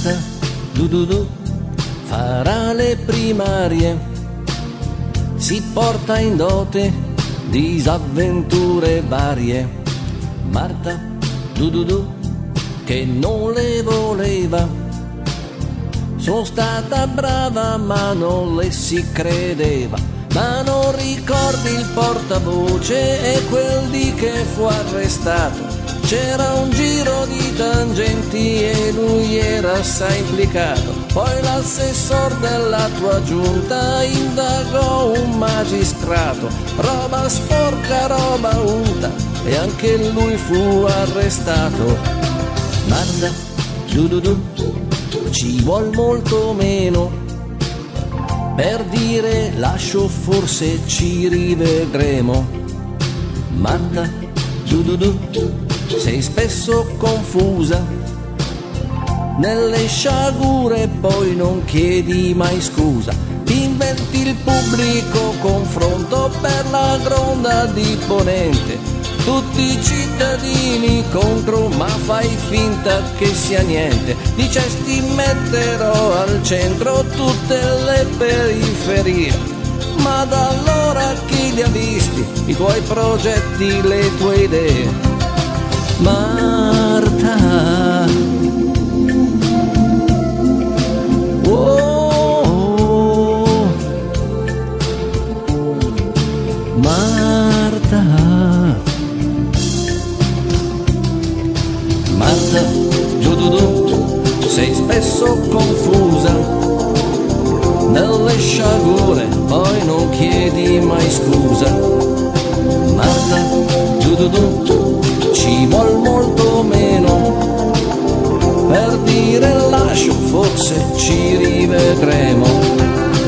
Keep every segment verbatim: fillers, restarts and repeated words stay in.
Marta, du du du, farà le primarie, si porta in dote disavventure varie. Marta, du du du, che non le voleva, sono stata brava ma non le si credeva. Ma non ricordi il portavoce e quel di che fu arrestato? C'era un giro di tangenti e lui era assai implicato. Poi l'assessor della tua giunta indagò un magistrato. Roba sporca, roba unta, e anche lui fu arrestato. Marta, du du du, ci vuol molto meno per dire lascio, forse ci rivedremo. Marta, du du du, sei spesso confusa nelle sciagure, poi non chiedi mai scusa. Ti inventi il pubblico confronto per la Gronda di Ponente, tutti i cittadini contro, ma fai finta che sia niente. Dicesti metterò al centro tutte le periferie, ma da allora chi li ha visti i tuoi progetti, le tue idee? Marta, oh, Marta, Marta, du du du, sei spesso confusa nelle sciagure, poi non chiedi mai scusa. Marta, du du du, ci vuol molto meno per dire lascio, forse ci rivedremo.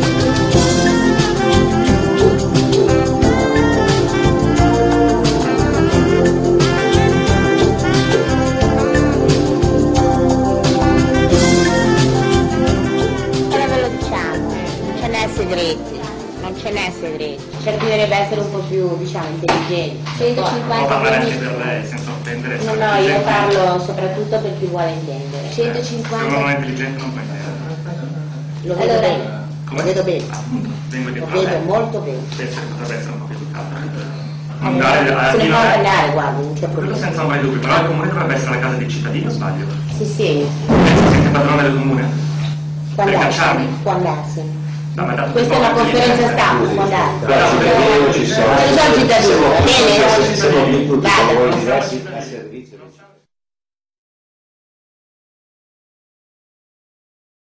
Segreti, non ce n'è segreti, servirebbe essere un po' più, diciamo, intelligenti. centocinquanta parlare anche per lei, senza offendere. No, no, io parlo soprattutto per chi vuole intendere. centocinquanta. Se uno non è intelligente non può intendere. Lo vedo allora, bene, come? Lo vedo bene. Appunto, vengo di Lo vedo lei. Molto bene. Penso che potrebbe essere un po' più educato. Non dare se ne può parlare, guarda, non c'è problema. Senza mai dubbi, però il comune dovrebbe essere la casa dei cittadini, o sbaglio? Sì, sì. Penso che siete padrone del comune. Può per andarsi, cacciarmi? può andarsi. No, questa è una conferenza stampa, può andarsi. Ci sono cittadini, va bene? siamo di tutti i lavori diversi a servizio.